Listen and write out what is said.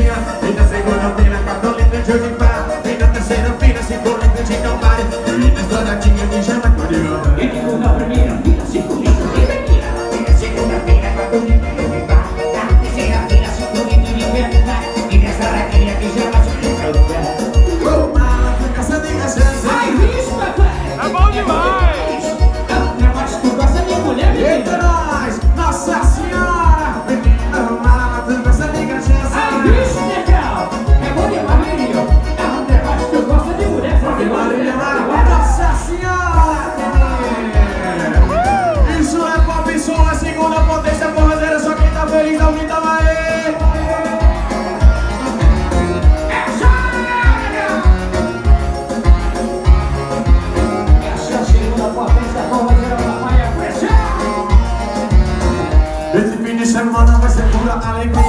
Terezinha. E na segunda-feira, 4 litros de Unipar. E na terceira-feira, 5 litros de Campari. E na estouradinha de Jamaicuriana. E na segunda-feira, 5 litros de tequila. E na segunda-feira, 4 litros de Unipar. Na terceira-feira, 5 litros de Campari. E na estouradinha de Jamaicuriana. Ô, malandro, caça de cachaça. Ai, bicho, papai! É bom demais! Mas tu gosta de mulher, menina? Eita, nós! Nossa Senhora! Menina, malandro, caça de cachaça. Ai, bicho, legal! É bom demais, menino! Mas tu gosta de mulher, Ave Maria, Maria! Nossa Senhora! Isso é pop, isso é segunda potência forradeira. Só quem tá feliz, alguém tá mais. Esse fim de semana vai ser pura alegria.